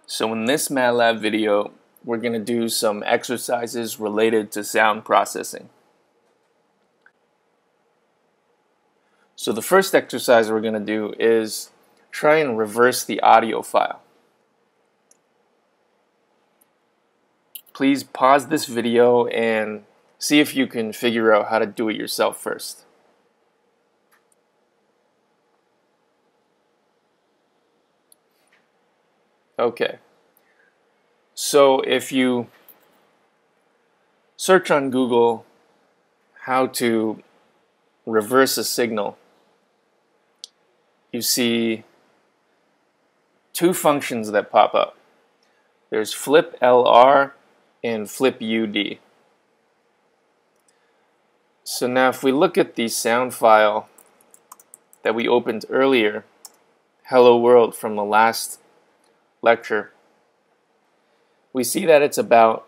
So in this MATLAB video, we're going to do some exercises related to sound processing. So the first exercise we're going to do is try and reverse the audio file. Please pause this video and see if you can figure out how to do it yourself first. Okay, so if you search on Google how to reverse a signal, you see two functions that pop up. There's flip LR and flip UD. So now if we look at the sound file that we opened earlier, Hello World from the last lecture, we see that it's about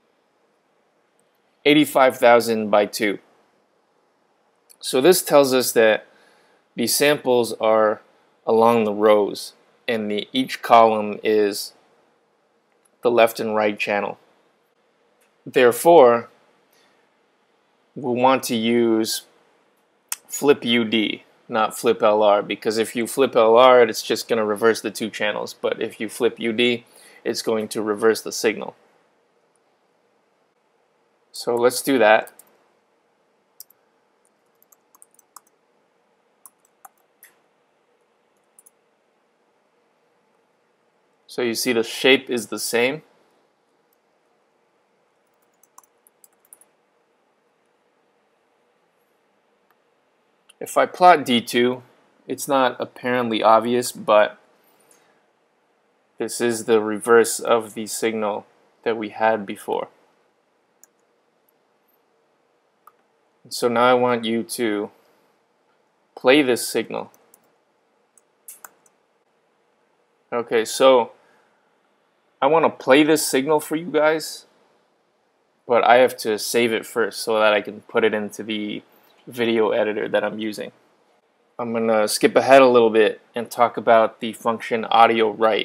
85,000 by 2. So this tells us that the samples are along the rows and each column is the left and right channel. Therefore, we'll want to use flip UD, not flip LR, because if you flip LR, it's just going to reverse the two channels, but if you flip UD, it's going to reverse the signal. So let's do that. So you see the shape is the same. If I plot D2, it's not apparently obvious, but this is the reverse of the signal that we had before. So now I want you to play this signal. Okay, so I want to play this signal for you guys, but I have to save it first so that I can put it into the video editor that I'm using. I'm going to skip ahead a little bit and talk about the function audio write.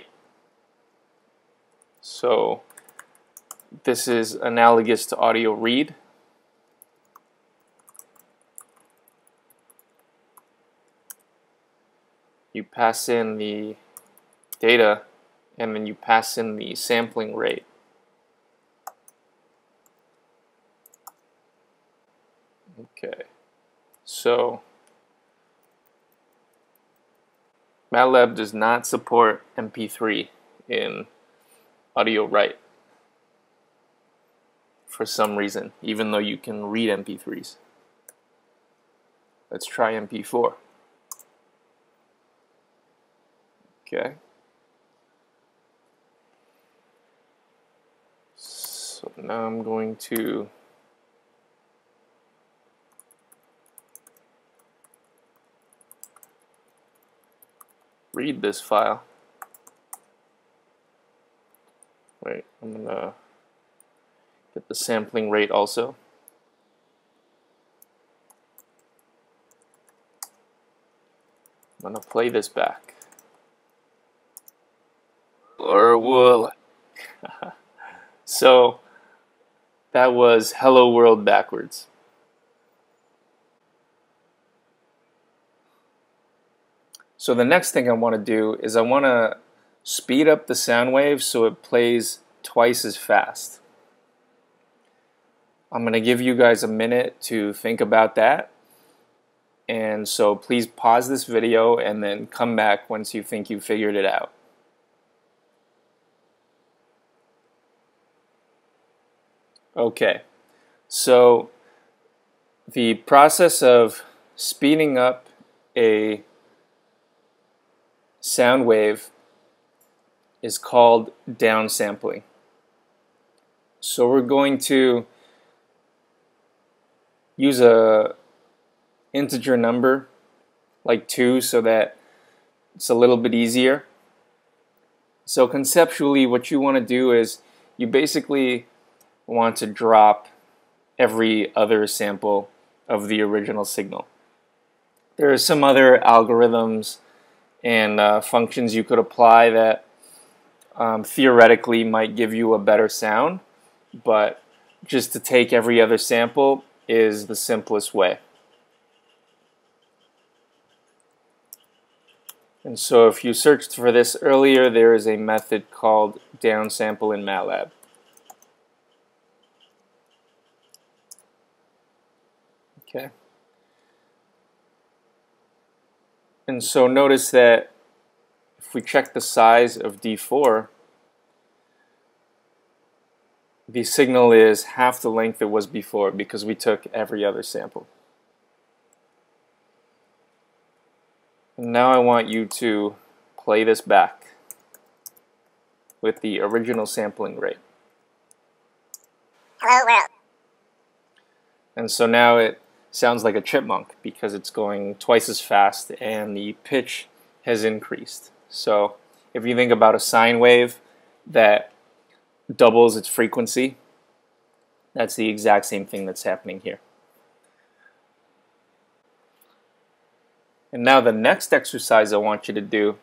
So this is analogous to audio read. You pass in the data and then you pass in the sampling rate. Okay. So MATLAB does not support MP3 in audio write for some reason, even though you can read MP3s. Let's try MP4. Okay. So now I'm going to read this file. Wait, I'm gonna get the sampling rate also. I'm gonna play this back. Or will So that was Hello World backwards. So the next thing I want to do is I want to speed up the sound wave so it plays twice as fast. I'm going to give you guys a minute to think about that. And so please pause this video and then come back once you think you figured it out. Okay, so the process of speeding up a sound wave is called downsampling. So we're going to use a integer number like 2 so that it's a little bit easier. So conceptually what you want to do is you basically want to drop every other sample of the original signal. There are some other algorithms and functions you could apply that theoretically might give you a better sound, but just to take every other sample is the simplest way. And so if you searched for this earlier, there is a method called downsample in MATLAB. Okay. And so notice that if we check the size of D4, the signal is half the length it was before because we took every other sample. And now I want you to play this back with the original sampling rate. Hello world. And so now it sounds like a chipmunk because it's going twice as fast and the pitch has increased. So if you think about a sine wave that doubles its frequency, that's the exact same thing that's happening here. And now the next exercise I want you to do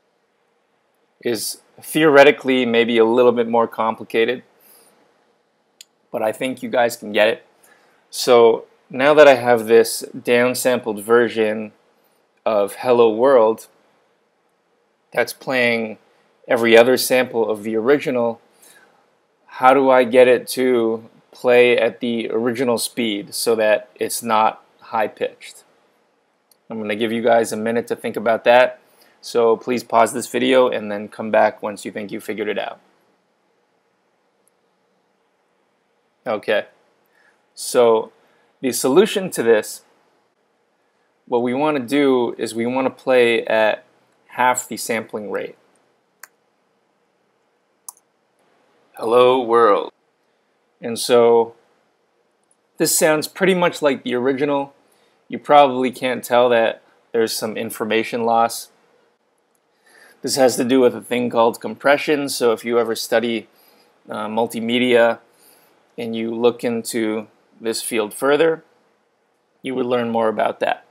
is theoretically maybe a little bit more complicated, but I think you guys can get it. So now that I have this downsampled version of Hello World that's playing every other sample of the original, how do I get it to play at the original speed so that it's not high-pitched? I'm going to give you guys a minute to think about that, so please pause this video and then come back once you think you figured it out. Okay, so the solution to this, what we want to do is we want to play at half the sampling rate. Hello world. And so this sounds pretty much like the original. You probably can't tell that there's some information loss. This has to do with a thing called compression. So if you ever study multimedia and you look into this field further, you would learn more about that.